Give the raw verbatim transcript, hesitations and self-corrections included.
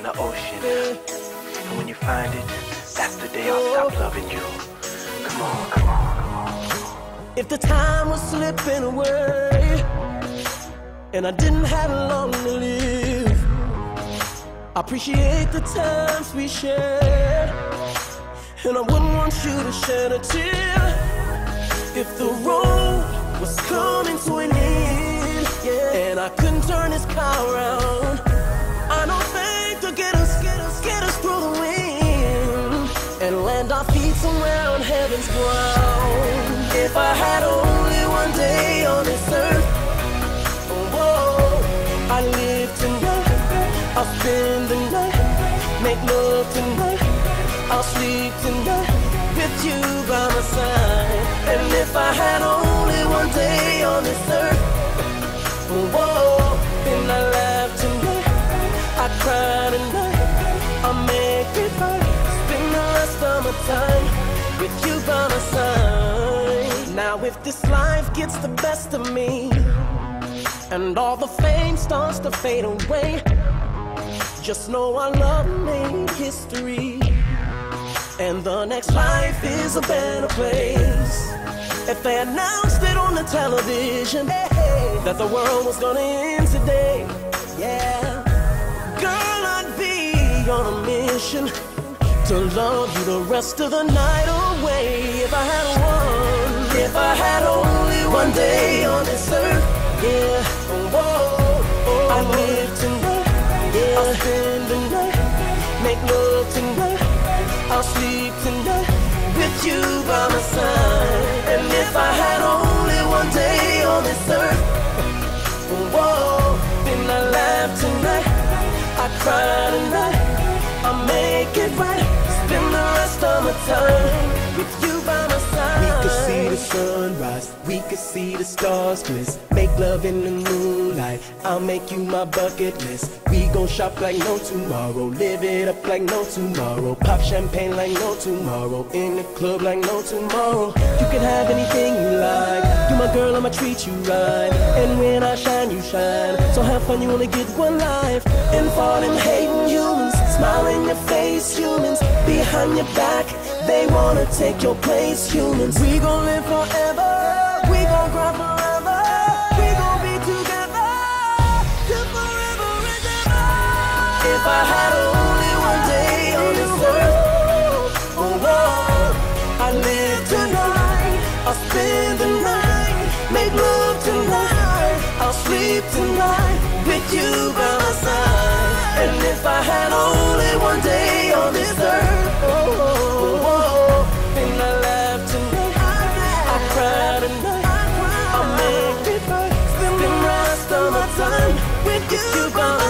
the ocean. And when you find it, that's the day I'll stop loving you. Come on, come on, come on, come on. If the time was slipping away and I didn't have long to live, I appreciate the times we shared, and I wouldn't want you to shed a tear. If the road was coming to an end, yeah, and I couldn't turn this car around, I know faith to get us, get us, get us through the wind and land our feet somewhere on heaven's ground. If I had only one day on this earth, oh, I'd live tonight, I'll spend the night, make love tonight, I'll sleep tonight with you by my side. And if I had only one day on this earth, whoa, then I laugh tonight, I cry tonight, I make it right, spend the rest of my time with you by my side. Now if this life gets the best of me and all the fame starts to fade away, just know our love made history, and the next life is a better place. If they announced it on the television, hey, that the world was gonna end today, yeah, girl, I'd be on a mission to love you the rest of the night away. If I had one, if I had only one day on this earth, yeah, whoa, oh, I'd live tonight, yeah, I'll spend the night, make love tonight, I'll sleep tonight with you by my side. And if I had only one day on this earth, whoa, then I laugh tonight, I cry tonight, I make it right, spend the rest of my time with you by my side. We could see the sunrise, we could see the stars twist, make love in the moonlight, I'll make you my bucket list. We gon' shop like no tomorrow, live it up like no tomorrow, pop champagne like no tomorrow, in the club like no tomorrow. You can have anything you like, you my girl, I'ma treat you right, and when I shine, you shine, so have fun, you only get one life. And for them hating humans, smile in your face humans, behind your back, they wanna take your place humans. We gon' live forever, we gon' cry forever, we gon' be together till forever and ever. If I had only one day on this earth, oh, oh, I'd live tonight, I'll spend the night, make love tonight, I'll sleep tonight with you by my side. And if I had only one day on this earth, oh, oh, oh, then I laugh tonight, I cry tonight, I make it right, spend the rest of my time with you by my side.